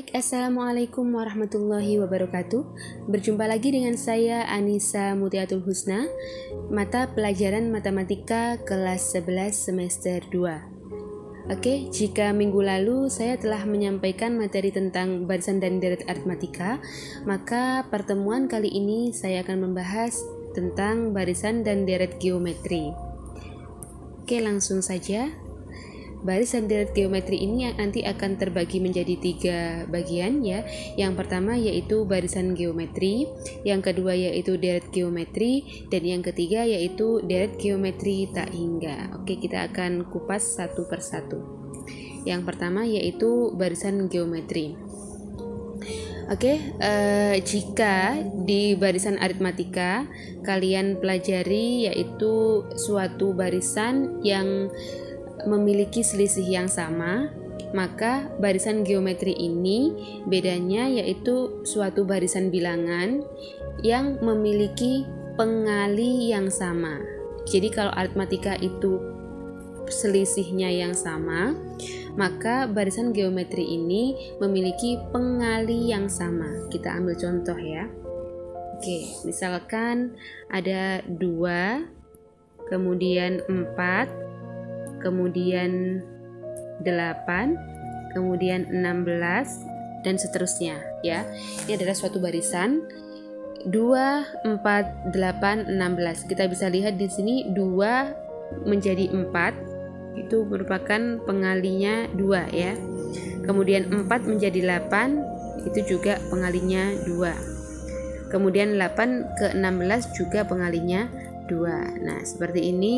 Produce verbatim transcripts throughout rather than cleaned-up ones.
Baik, Assalamualaikum warahmatullahi wabarakatuh. Berjumpa lagi dengan saya Anissa Mutiatul Husna, mata pelajaran matematika kelas sebelas semester dua. Oke, jika minggu lalu saya telah menyampaikan materi tentang barisan dan deret aritmatika, maka pertemuan kali ini saya akan membahas tentang barisan dan deret geometri. Oke, langsung saja. Barisan deret geometri ini nanti akan terbagi menjadi tiga bagian ya. Yang pertama yaitu barisan geometri, yang kedua yaitu deret geometri, dan yang ketiga yaitu deret geometri tak hingga. Oke, kita akan kupas satu persatu. Yang pertama yaitu barisan geometri. Oke, eh, jika di barisan aritmatika kalian pelajari yaitu suatu barisan yang memiliki selisih yang sama, maka barisan geometri ini bedanya yaitu suatu barisan bilangan yang memiliki pengali yang sama. Jadi kalau aritmatika itu selisihnya yang sama, maka barisan geometri ini memiliki pengali yang sama. Kita ambil contoh ya. Oke, misalkan ada dua, kemudian empat, kemudian delapan, kemudian enam belas, dan seterusnya ya. Ini adalah suatu barisan dua, empat, delapan, enam belas. Kita bisa lihat di sini dua menjadi empat, itu merupakan pengalinya dua ya. Kemudian empat menjadi delapan, itu juga pengalinya dua. Kemudian delapan ke enam belas juga pengalinya dua. Nah, seperti ini.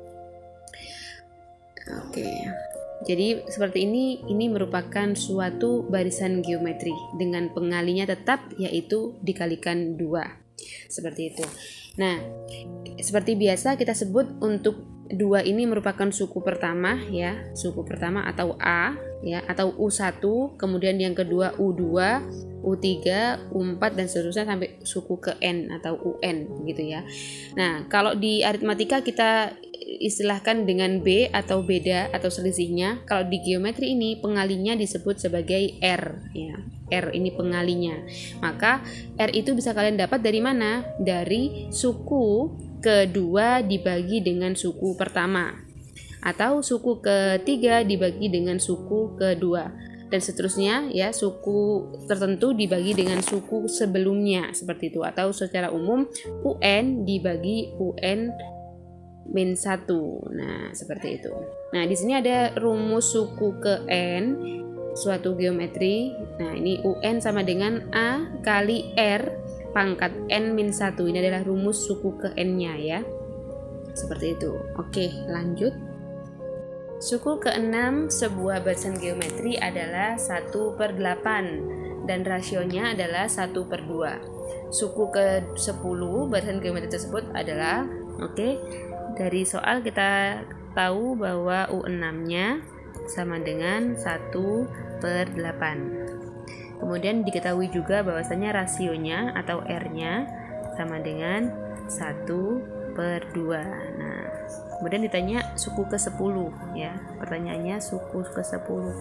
Oke, jadi seperti ini, ini merupakan suatu barisan geometri dengan pengalinya tetap yaitu dikalikan dua, seperti itu. Nah, seperti biasa kita sebut untuk dua ini merupakan suku pertama ya, suku pertama atau A ya, atau U satu, kemudian yang kedua U dua, U tiga, U empat, dan seterusnya sampai suku ke N atau U N gitu ya. Nah, kalau di aritmatika kita istilahkan dengan B atau beda atau selisihnya. Kalau di geometri ini pengalinya disebut sebagai R ya. R ini pengalinya. Maka R itu bisa kalian dapat dari mana? Dari suku kedua dibagi dengan suku pertama, atau suku ketiga dibagi dengan suku kedua, dan seterusnya ya, suku tertentu dibagi dengan suku sebelumnya seperti itu, atau secara umum U N dibagi U N min satu. Nah, seperti itu. Nah, di sini ada rumus suku ke N suatu geometri. Nah, ini U N sama dengan A kali R pangkat N min satu. Ini adalah rumus suku ke N-nya ya. Seperti itu. Oke, lanjut. Suku keenam sebuah barisan geometri adalah satu per delapan dan rasionya adalah satu per dua. Suku ke sepuluh barisan geometri tersebut adalah, oke, dari soal kita tahu bahwa U enam-nya sama dengan satu per delapan. Kemudian diketahui juga bahwasanya rasionya atau R-nya sama dengan satu per dua. Nah, kemudian ditanya suku ke sepuluh ya. Pertanyaannya suku ke sepuluh.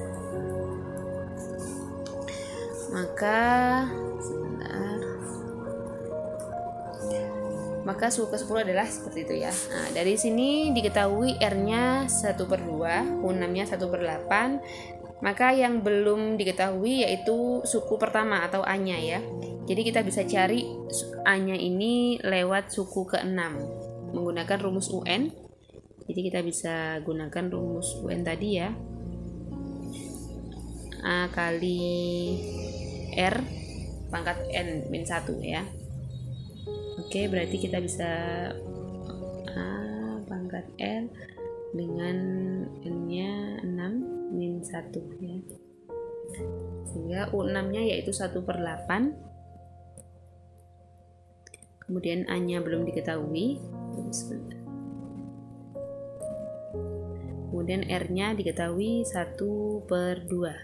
Maka sebentar. Maka suku ke sepuluh adalah seperti itu ya. Nah, dari sini diketahui R-nya satu per dua, U enam-nya satu per delapan. Maka yang belum diketahui yaitu suku pertama atau A-nya ya. Jadi kita bisa cari A-nya ini lewat suku ke enam menggunakan rumus U N. Jadi kita bisa gunakan rumus U N tadi ya. A kali R pangkat N min satu ya. Oke, berarti kita bisa A pangkat R dengan N-nya enam min satu ya. Sehingga U enam-nya yaitu satu per delapan. Kemudian A-nya belum diketahui. Kemudian R-nya diketahui satu per dua.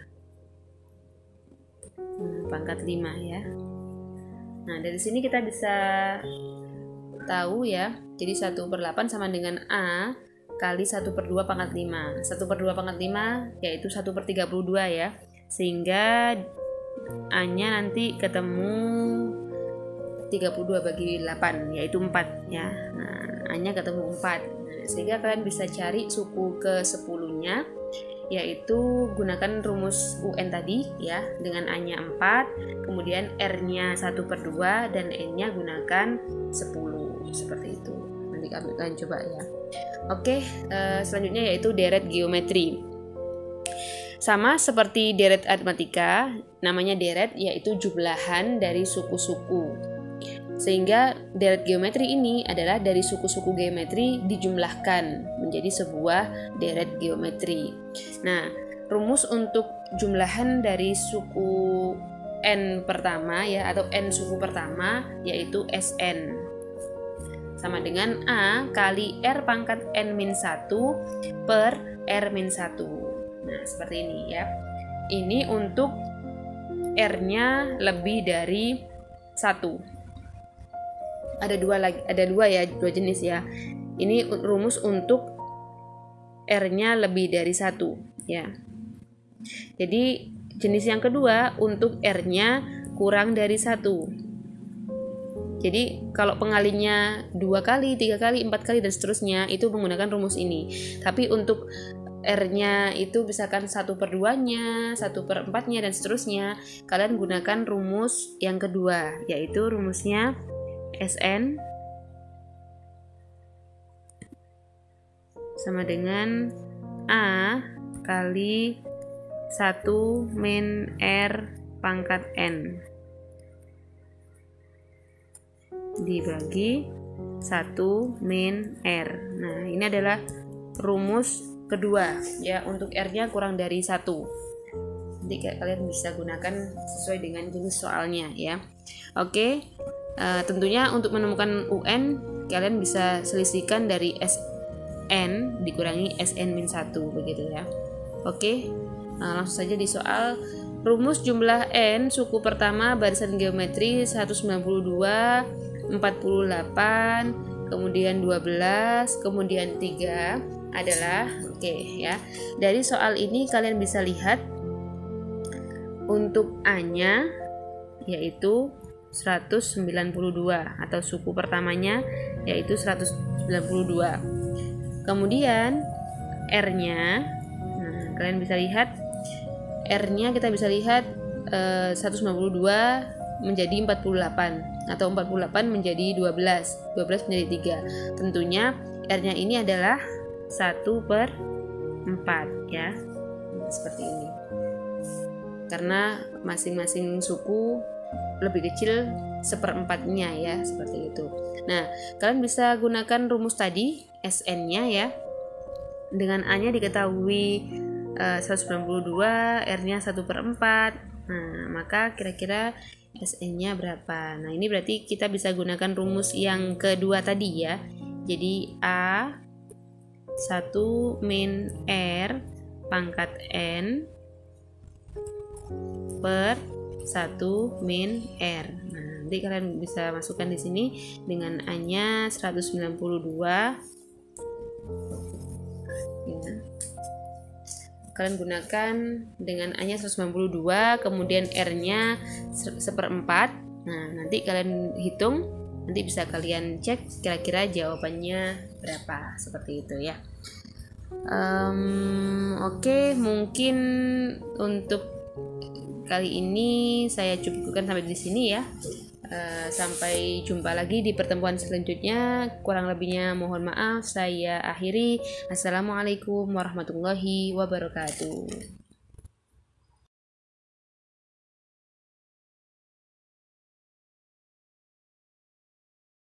Nah, pangkat lima ya. Nah, dari sini kita bisa tahu ya. Jadi satu per delapan sama dengan A kali satu per dua pangkat lima. satu per dua pangkat lima yaitu satu per tiga puluh dua ya. Sehingga A-nya nanti ketemu tiga puluh dua bagi delapan, yaitu empat ya. Nah, A-nya ketemu empat. Nah, sehingga kalian bisa cari suku ke sepuluh-nya, yaitu gunakan rumus U N tadi ya, dengan A-nya empat, kemudian R-nya satu per dua, dan N-nya gunakan sepuluh, seperti itu. Nanti kalian coba ya. Oke, eh, selanjutnya yaitu deret geometri. Sama seperti deret aritmatika, namanya deret yaitu jumlahan dari suku-suku. Sehingga deret geometri ini adalah dari suku-suku geometri dijumlahkan menjadi sebuah deret geometri. Nah, rumus untuk jumlahan dari suku n pertama ya, atau n suku pertama, yaitu S N. Sama dengan A kali R pangkat N min satu per R min satu. Nah, seperti ini ya. Ini untuk R-nya lebih dari satu. Ada dua lagi, ada dua ya, dua jenis ya. Ini rumus untuk R-nya lebih dari satu ya. Jadi jenis yang kedua untuk R-nya kurang dari satu. Jadi kalau pengalinya dua kali, tiga kali, empat kali dan seterusnya itu menggunakan rumus ini. Tapi untuk R-nya itu misalkan satu per dua-nya, satu per empat-nya dan seterusnya, kalian gunakan rumus yang kedua, yaitu rumusnya S N sama dengan A kali satu min R pangkat N dibagi satu min R. Nah, ini adalah rumus kedua ya, untuk R-nya kurang dari satu. Nanti kalian bisa gunakan sesuai dengan jenis soalnya ya. Oke. Uh, tentunya untuk menemukan U N kalian bisa selisihkan dari S N dikurangi S N min satu begitu ya. Oke, uh, langsung saja di soal. Rumus jumlah N suku pertama barisan geometri seratus sembilan puluh dua, empat puluh delapan, kemudian dua belas, kemudian tiga adalah oke okay, ya. Dari soal ini kalian bisa lihat untuk A-nya yaitu seratus sembilan puluh dua atau suku pertamanya yaitu seratus sembilan puluh dua. Kemudian R-nya, nah, kalian bisa lihat R-nya kita bisa lihat eh, seratus sembilan puluh dua menjadi empat puluh delapan atau empat puluh delapan menjadi dua belas, dua belas menjadi tiga. Tentunya R-nya ini adalah satu per empat ya. Seperti ini. Karena masing-masing suku lebih kecil seperempatnya ya, seperti itu. Nah, kalian bisa gunakan rumus tadi S N-nya ya. Dengan A-nya diketahui uh, seratus sembilan puluh dua, R-nya satu per empat. Nah, maka kira-kira S N-nya berapa? Nah, ini berarti kita bisa gunakan rumus yang kedua tadi ya. Jadi A satu min R pangkat N per satu min R. Nah, nanti kalian bisa masukkan di sini dengan A-nya seratus sembilan puluh dua. Ya. Kalian gunakan dengan A-nya seratus sembilan puluh dua, kemudian R-nya seperempat. Nah, nanti kalian hitung, nanti bisa kalian cek kira-kira jawabannya berapa, seperti itu ya. Um, Oke, okay, mungkin untuk kali ini saya cukupkan sampai di sini ya. Uh, sampai jumpa lagi di pertemuan selanjutnya. Kurang lebihnya mohon maaf. Saya akhiri. Assalamualaikum warahmatullahi wabarakatuh.